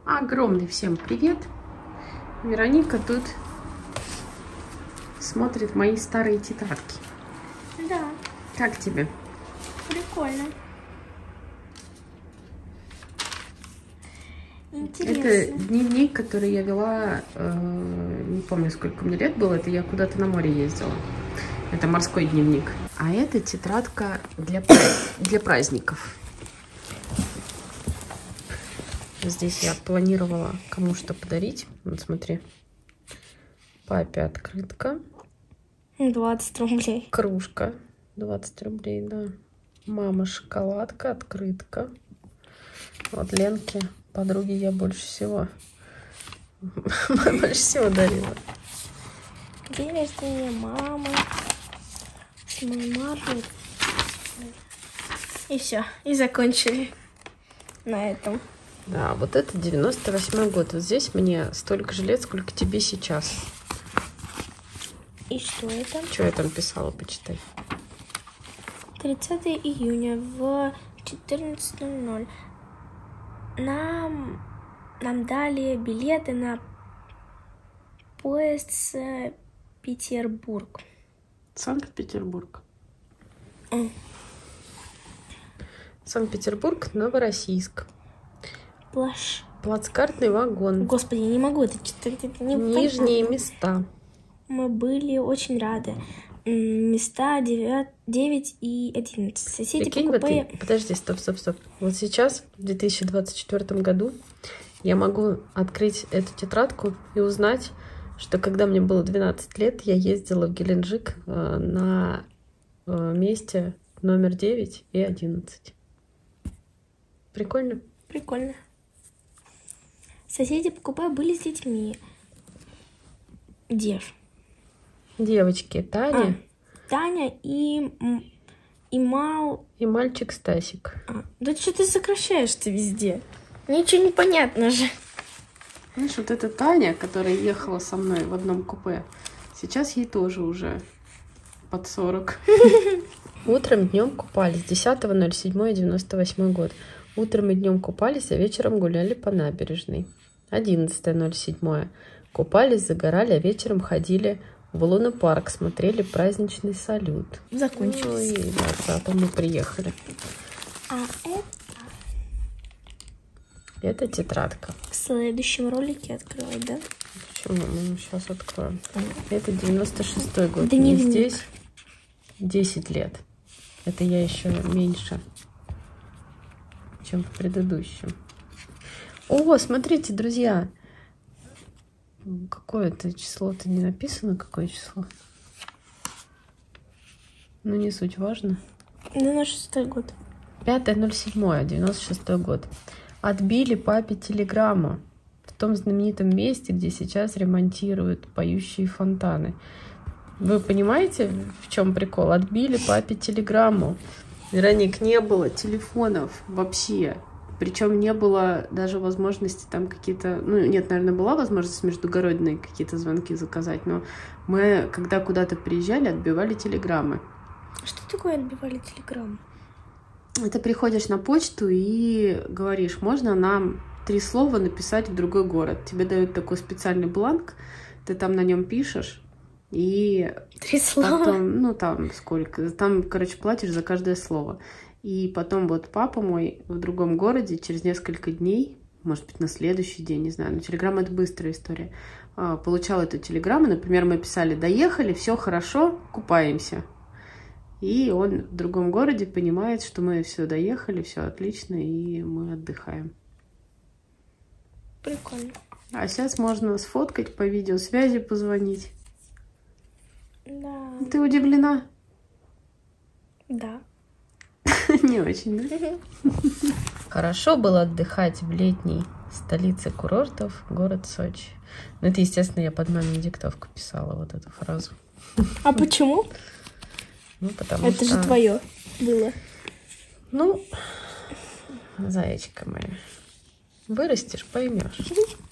Огромный всем привет! Вероника тут смотрит мои старые тетрадки. Да. Как тебе? Прикольно. Интересно. Это дневник, который я вела, не помню, сколько мне лет было, это я куда-то на море ездила. Это морской дневник. А это тетрадка для праздников. Здесь я планировала кому что подарить. Вот смотри. Папе открытка. 20 рублей. Кружка. 20 рублей, да. Мама шоколадка, открытка. Вот Ленке, подруге, я больше всего дарила. День рождения мамы. С моей Маржей. И все. И закончили на этом. Да, вот это 98-й год. Вот здесь мне столько же лет, сколько тебе сейчас. И что это? Что я там писала, почитай. 30 июня в 14:00. Нам дали билеты на поезд с Петербург. Санкт-Петербург. Санкт-Петербург, Новороссийск. Плацкартный вагон. Господи, я не могу это читать. Это Нижние места. Мы были очень рады. Места 9 и 11. Соседи Прикинь, по КП... вот подожди, стоп. Вот сейчас, в 2024 году, я могу открыть эту тетрадку и узнать, что когда мне было 12 лет, я ездила в Геленджик на месте номер 9 и 11. Прикольно? Прикольно. Соседи по КП были с детьми. Девочки, Таня. Таня и мальчик Стасик. Да что ты сокращаешь-то везде? Ничего не понятно же. Знаешь, вот эта Таня, которая ехала со мной в одном купе, сейчас ей тоже уже под 40. Утром, днем купались. 10.07.98 год. Утром и днем купались, а вечером гуляли по набережной. 11.07. Купались, загорали, а вечером ходили в лунопарк, смотрели праздничный салют. Закончилось. Ну и 20-го мы приехали. А это тетрадка. В следующем ролике открывать, да? Почему? Мы сейчас откроем. Это 96-й год. Дневник. Мне здесь 10 лет. Это я еще меньше, чем в предыдущем. О, смотрите, друзья. Какое-то число-то не написано, какое число. Ну, не суть, важно. 96-й год. 5.07, 96-й год. Отбили папе телеграмму в том знаменитом месте, где сейчас ремонтируют поющие фонтаны. Вы понимаете, в чем прикол? Отбили папе телеграмму. Вероник, не было телефонов вообще. Причем не было даже возможности там какие-то... Ну, нет, наверное, была возможность междугородные какие-то звонки заказать, но мы, когда куда-то приезжали, отбивали телеграммы. Что такое отбивали телеграмму? Это приходишь на почту и говоришь, можно нам 3 слова написать в другой город. Тебе дают такой специальный бланк, ты там на нем пишешь, и 3 слова? Потом, ну, там сколько, там, короче, платишь за каждое слово. И потом вот папа мой в другом городе через несколько дней, может быть, на следующий день, не знаю, но телеграмма — это быстрая история, получал эту телеграмму. Например, мы писали: доехали, все хорошо, купаемся. И он в другом городе понимает, что мы все доехали, все отлично, и мы отдыхаем. Прикольно. А сейчас можно сфоткать, по видеосвязи позвонить. Да. Ты удивлена? Да. Не очень, да? Хорошо было отдыхать в летней столице курортов, город Сочи. Ну, это, естественно, я под мамину диктовку писала вот эту фразу. А почему? Ну, потому это что... же твое было. Ну, зайчка моя, вырастешь, поймешь.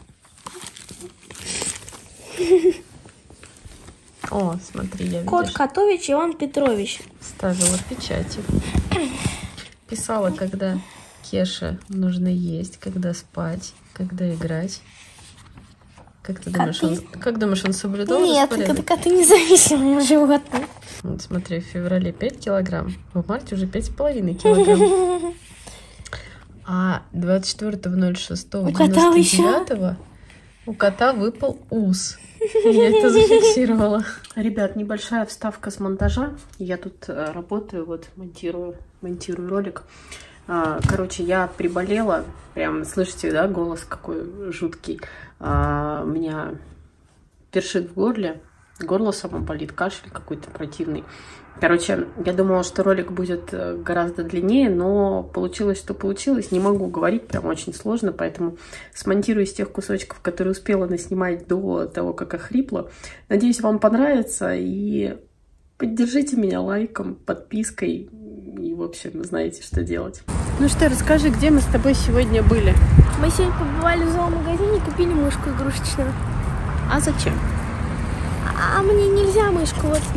О, смотри, я, Кот видишь, Котович Иван Петрович. ставила печати. Писала, когда Кеше нужно есть, когда спать, Когда играть? Как ты думаешь, как думаешь, он соблюдал Нет, распорядок? коты независимые животные. Вот смотри, в феврале 5 килограмм, в марте уже 5,5 килограмм. А 24.06.99 у кота выпал ус. Я это зафиксировала. Ребят, небольшая вставка с монтажа. Я тут работаю, вот монтирую ролик. Короче, я приболела. Прям, слышите, да, голос какой жуткий. У меня першит в горле. Горло само болит, кашель какой-то противный. Короче, я думала, что ролик будет гораздо длиннее, но получилось, что получилось. Не могу говорить, прям очень сложно, поэтому смонтирую из тех кусочков, которые успела наснимать до того, как охрипла. Надеюсь, вам понравится, и поддержите меня лайком, подпиской, и, в общем, знаете, что делать. Ну что, расскажи, где мы с тобой сегодня были? Мы сегодня побывали в зоомагазине и купили мышку игрушечную. А зачем? А мне нельзя мышку, вот.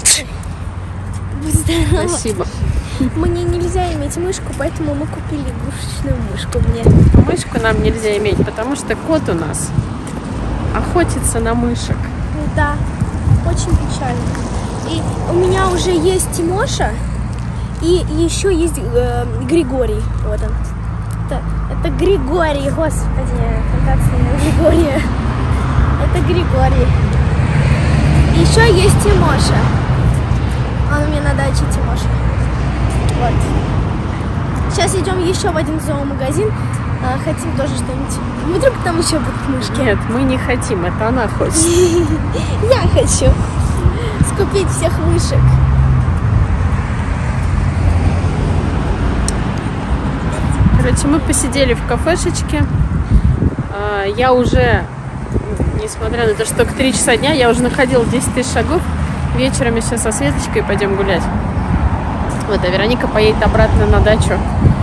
Спасибо. Мне нельзя иметь мышку, поэтому мы купили игрушечную мышку мне. Мышку нам нельзя иметь, потому что кот у нас охотится на мышек. Да, очень печально. И у меня уже есть Тимоша, и еще есть Григорий. Вот он. Это Григорий, господи, фантазия Григория. Это Григорий. Еще есть Тимоша. Он у меня на даче, Тимоша. Вот. Сейчас идем еще в один зоомагазин. Хотим тоже что-нибудь. Вдруг там еще будут мышки. Нет, мы не хотим, это она хочет. Я хочу скупить всех мышек. Короче, мы посидели в кафешечке. Я уже, несмотря на то, что к 3 часа дня, я уже находила 10 тысяч шагов. Вечером мы сейчас со Светочкой пойдем гулять. Вот, а Вероника поедет обратно на дачу.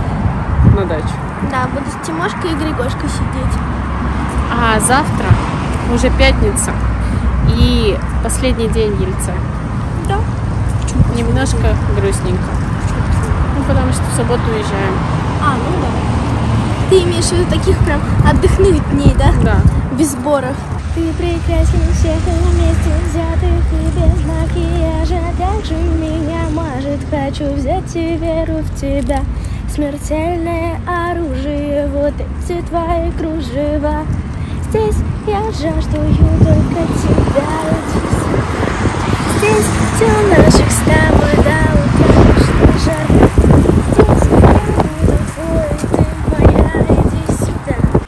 Да, буду с Тимошкой и Григошкой сидеть. А завтра уже пятница и последний день Ельца. Да. Немножко грустненько. Ну, потому что в субботу уезжаем. Ну да. Ты имеешь в виду таких прям отдыхных дней, да? Да. Без сборов. Ты прекрасен всех вместе взятых и без макияжа. Как же меня мажет, хочу взять и веру в тебя. Смертельное оружие, вот эти твои кружева. Здесь я жаждую только тебя. Здесь все наших с тобой до утра, что жарко. Здесь я буду твой, ты моя, иди сюда.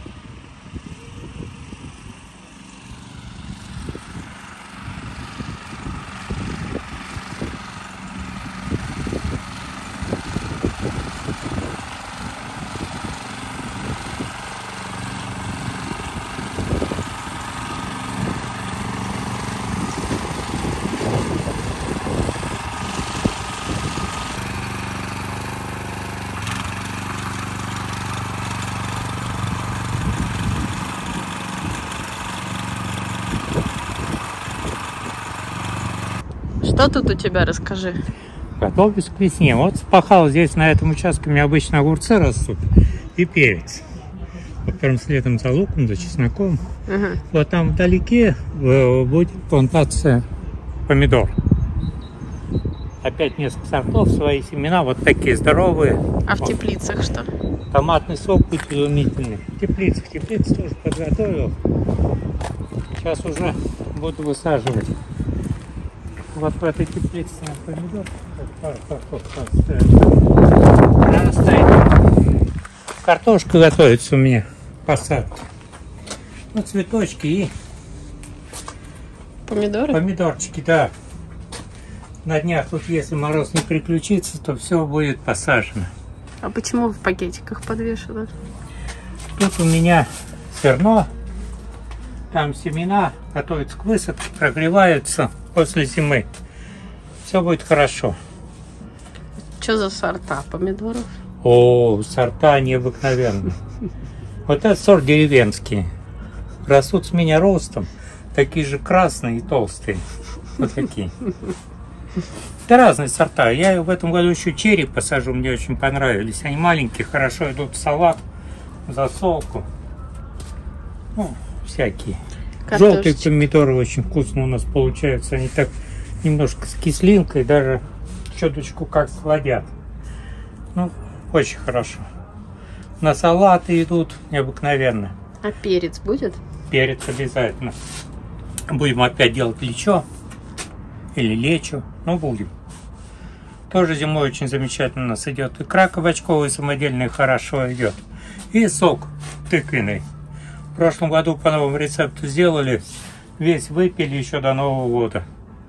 Что тут у тебя, расскажи? Готовлюсь к весне. Вот спахал здесь, на этом участке, у меня обычно огурцы растут и перец. Вот прям следом за луком, за чесноком. Вот там вдалеке будет плантация помидор. Опять несколько сортов, свои семена, вот такие здоровые. А в теплицах что? Томатный сок будет изумительный. Теплицы тоже подготовил. Сейчас уже буду высаживать. Вот в этой теплице помидор. Она стоит. Картошка готовится у меня. Посадки. Ну, цветочки и Помидоры? помидорчики, да. На днях тут, если мороз не приключится, то все будет посажено. А почему в пакетиках подвешено? Тут у меня зерно, там семена готовятся к высадке, прогреваются после зимы. Все будет хорошо. Что за сорта помидоров? О, сорта необыкновенные. Вот этот сорт деревенский. Растут с меня ростом. Такие же красные и толстые. Вот такие. Это разные сорта. Я в этом году еще черри посажу, мне очень понравились. Они маленькие, хорошо идут в салат, в засолку. Ну, всякие. Картошечка. Желтые помидоры очень вкусно у нас получаются. Они так немножко с кислинкой, даже чуточку как сладят. Ну, очень хорошо. На салаты идут необыкновенно. А перец будет? Перец обязательно. Будем опять делать лечо. Или лечо. Ну, будем. Тоже зимой очень замечательно у нас идет. Икра кабачковая самодельная хорошо идет. И сок тыквенный. В прошлом году по новому рецепту сделали. Весь выпили еще до Нового года.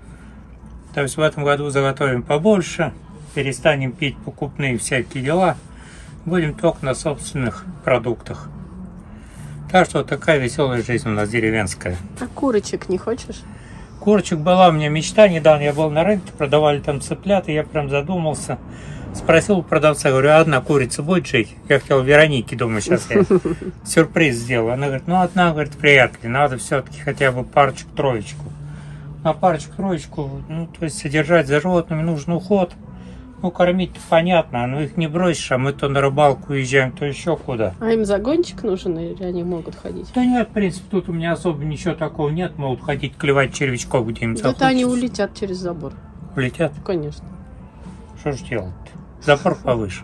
То есть в этом году заготовим побольше. Перестанем пить покупные всякие дела. Будем только на собственных продуктах. Так что такая веселая жизнь у нас деревенская. А курочек не хочешь? Курочек была у меня мечта. Недавно я был на рынке, продавали там цыплят, и я прям задумался. Спросил у продавца, говорю, а одна курица будет жить? Я хотел Веронике, думаю, сейчас я сюрприз сделаю. Она говорит, ну одна, говорит, вряд ли, надо все-таки хотя бы парочку-троечку. На парочку-троечку, ну то есть содержать за животными нужен уход. Ну, кормить-то понятно, но их не бросишь, а мы то на рыбалку уезжаем, то еще куда. А им загончик нужен, или они могут ходить? Да нет, в принципе, тут у меня особо ничего такого нет. Могут ходить клевать червячков, где им захочется. Это они улетят через забор. Улетят? Конечно. Что ж делать-то? Забор повыше.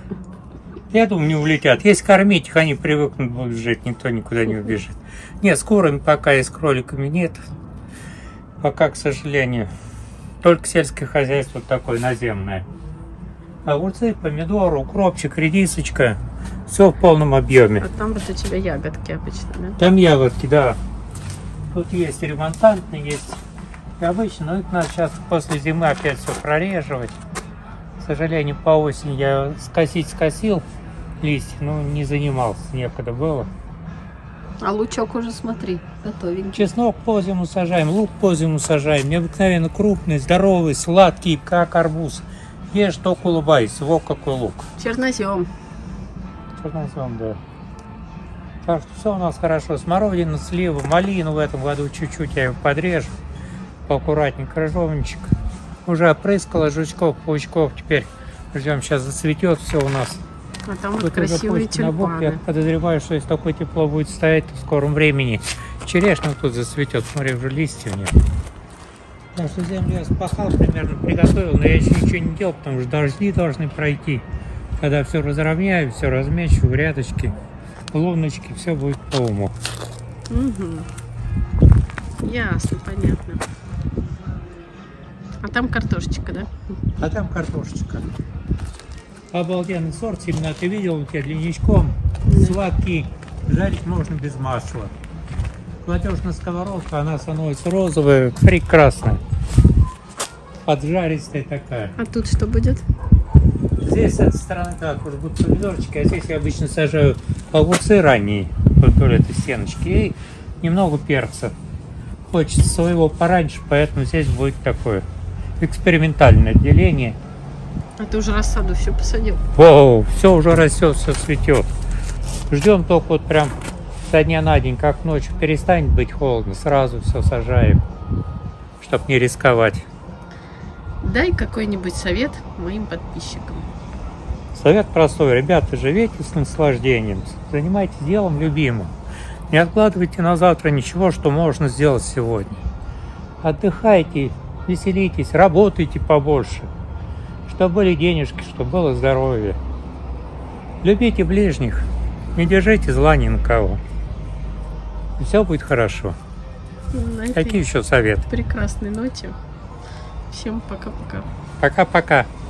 Я думаю, не улетят. Если кормить их, они привыкнут будут жить, никто никуда не убежит. Нет, с курами пока и с кроликами нет. Пока, к сожалению, только сельское хозяйство такое наземное. Огурцы, помидоры, укропчик, редисочка. Все в полном объеме. А там вот у тебя ягодки обычно, да? Там ягодки, да. Тут есть ремонтантные, есть и обычно. Но это надо сейчас после зимы опять все прореживать. К сожалению, по осени я скосил листья, но не занимался, некогда было. А лучок уже, смотри, готовенький. Чеснок по зиму сажаем, лук по зиму сажаем. Необыкновенно крупный, здоровый, сладкий, как арбуз. Ешь, только улыбайся. Во какой лук. Чернозем. Чернозем, да. Так что все у нас хорошо. Смородина, слива, малину в этом году чуть-чуть я его подрежу. Поаккуратненько, крыжовничек. Уже опрыскала жучков, паучков. Теперь ждем, сейчас зацветет все у нас. А там вот Тут красивые уже на бок, я тюльпаны. подозреваю, что если такое тепло будет стоять, то в скором времени черешня тут зацветет. Смотри, уже листьев нет. Так что землю я спахал, примерно приготовил, но я еще ничего не делал, потому что дожди должны пройти. Когда все разровняю, все размечу, грядочки, луночки, все будет по уму. Угу. Ясно, понятно. А там картошечка, да? А там картошечка. Обалденный сорт, именно ты видел, у тебя длиннячком, сладкий, жарить можно без масла. Кладешь на сковородку, она становится розовая, прекрасная, поджаристая такая. А тут что будет? Здесь с этой стороны так уже будут помидорчики, а здесь я обычно сажаю огурцы ранние, вдоль этой стеночки, и немного перца. Хочется своего пораньше, поэтому здесь будет такое экспериментальное отделение. А ты уже рассаду все посадил? Воу, все уже растет, все цветет. Ждем только вот прям со дня на день, как ночью перестанет быть холодно, сразу все сажаем, чтобы не рисковать. Дай какой-нибудь совет моим подписчикам. Совет простой. Ребята, живите с наслаждением, занимайтесь делом любимым. Не откладывайте на завтра ничего, что можно сделать сегодня. Отдыхайте, веселитесь, работайте побольше. Чтобы были денежки, чтобы было здоровье. Любите ближних, не держите зла ни на кого. И все будет хорошо. На этой Какие еще советы? прекрасной ноте. Всем пока-пока. Пока-пока.